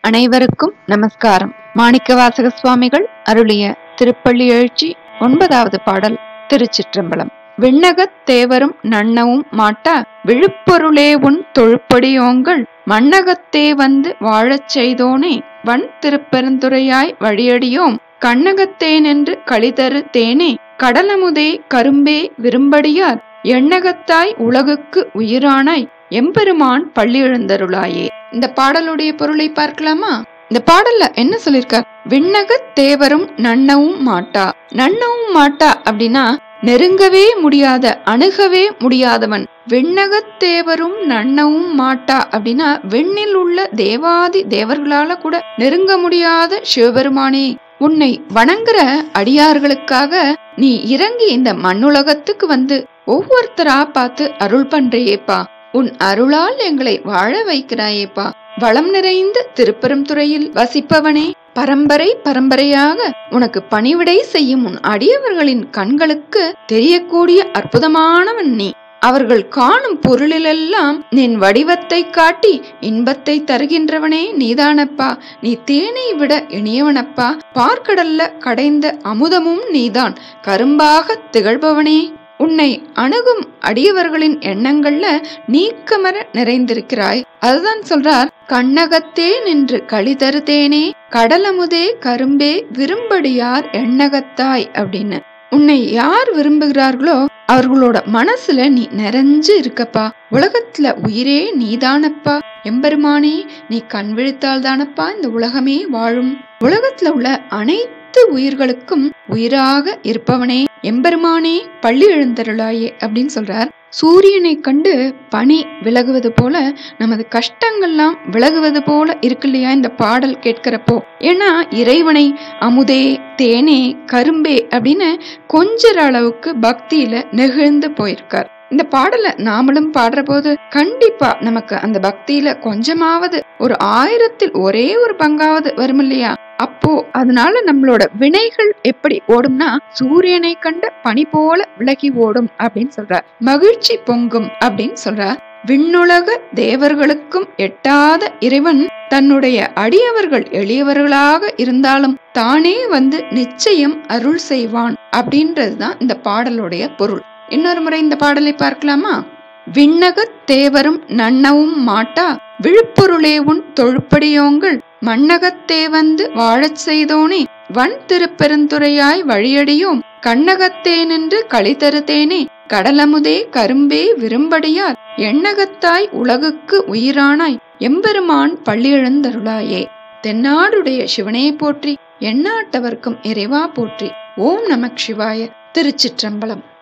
அனைவருக்கும் நமஸ்காரம். மாணிக்கவாசக சுவாமிகள் அருளிய திருப்பள்ளியெழுச்சி 9வது பாடல். திருச்சிற்றம்பலம். விண்ணகத் தேவரும் நன்னவும் மாட்டா விழுப்பொருளே உன் தொழுப்படியோங்கள் மண்ணகத்தே வந்து வாழச் செய்தோனே வன் திருப்பெருந்துறையாய் வழியடியோம் கண்ணகத்தே நின்று களிதரு தேனே கடலமுதே கரும்பே விரும்படியார் எண்ணகத்தாய் உலகுக்கு உயிரானாய் எம்பெருமான் பள்ளி எழுந்தருளாயே. இந்த பாடலுடைய பொருளை பார்க்கலாமா? இந்த பாடல்ல என்ன சொல்லிருக்கார்? விண்ணகத் தேவரும் நன்னவும் மாட்டா. நன்னவும் மாட்டா அப்படின்னா நெருங்கவே முடியாத, அணுகவே முடியாதவன். விண்ணகத் தேவரும் நன்னவும் மாட்டா அப்படின்னா விண்ணில் உள்ள தேவாதி தேவர்களால கூட நெருங்க முடியாத சிவபெருமானே, உன்னை வணங்குற அடியார்களுக்காக நீ இறங்கி இந்த மண்ணுலகத்துக்கு வந்து ஒவ்வொருத்தரா பார்த்து அருள் பண்றியேப்பா. உன் அருளால் எங்களை வாழ வைக்கிறாயேப்பா. வளம் நிறைந்த திருப்பெருந்துறையில் வசிப்பவனே, பரம்பரை பரம்பரையாக உனக்கு பணிவிடை செய்யும் உன் அடியவர்களின் கண்களுக்கு தெரியக்கூடிய அற்புதமானவன் நீ. அவர்கள் காணும் பொருளிலெல்லாம் நின் வடிவத்தை காட்டி இன்பத்தை தருகின்றவனே நீதானப்பா. நீ தேனை விட இனியவனப்பா. பார்க்கடல்ல கடைந்த அமுதமும் நீதான். கரும்பாக திகழ்பவனே, உன்னை அணுகும் அடியவர்களின் எண்ணங்கள்ல நீக்கமர நிறைந்திருக்கிறாய். அதுதான் சொல்றார், கண்ணகத்தே நின்று களிதரு தேனே கடலமுதே கரும்பே விரும்படியார் எண்ணகத்தாய் அப்படின்னு. உன்னை யார் விரும்புகிறார்களோ அவர்களோட மனசுல நீ நிறைஞ்சு இருக்கப்பா. உலகத்துல உயிரே நீதானப்பா. எம்பெருமானே, நீ கண் விழித்தால் தானப்பா இந்த உலகமே வாழும். உலகத்துல உள்ள அனைத்து உயிர்களுக்கும் உயிராக இருப்பவனே எம்பெருமானே பள்ளி எழுந்தருளாயே அப்படின்னு சொல்றார். சூரியனை கண்டு பனி விலகுவது போல நமது கஷ்டங்கள்லாம் விலகுவது போல இருக்கு இல்லையா இந்த பாடல் கேட்கிறப்போ? ஏன்னா இறைவனை அமுதே தேனே கரும்பே அப்படின்னு கொஞ்சற அளவுக்கு பக்தியில நெகிழ்ந்து போயிருக்கார். இந்த பாடலை நாமளும் பாடுற போது கண்டிப்பா நமக்கு அந்த பக்தியில கொஞ்சமாவது ஒரு 1000ல் ஒரே ஒரு பங்காவது வரும் இல்லையா? அப்போ அதனால நம்மளோட வினைகள் எப்படி ஓடும்னா சூரியனை கண்ட பனி போல விலகி ஓடும் அப்படின்னு சொல்றார். மகிழ்ச்சி பொங்கும் அப்படின்னு சொல்றார். விண்ணுலக தேவர்களுக்கும் எட்டாத இறைவன் தன்னுடைய அடியவர்கள் எளியவர்களாக இருந்தாலும் தானே வந்து நிச்சயம் அருள் செய்வான் அப்படின்றதுதான் இந்த பாடலுடைய பொருள். இன்னொரு முறை இந்த பாடலை பார்க்கலாமா? விண்ணகத் தேவரும் நன்னவும் மாட்டா விழுப்பொருளே உன் தொழுப்படியோங்கள் மண்ணகத்தே வந்து வாழச் செய்தோனே வன் திருப்பெருந்துறையாய் வழியடியோம் கண்ணகத்தே நின்று களிதரு தேனே கடலமுதே கரும்பே விரும்படியார் எண்ணகத்தாய் உலகுக்கு உயிரானாய் எம்பெருமான் பள்ளி எழுந்தருளாயே. தென்னாடுடைய சிவனே போற்றி, எந்நாட்டவர்க்கும் இறைவா போற்றி. ஓம் நமக் சிவாய. திருச்சிற்றம்பலம்.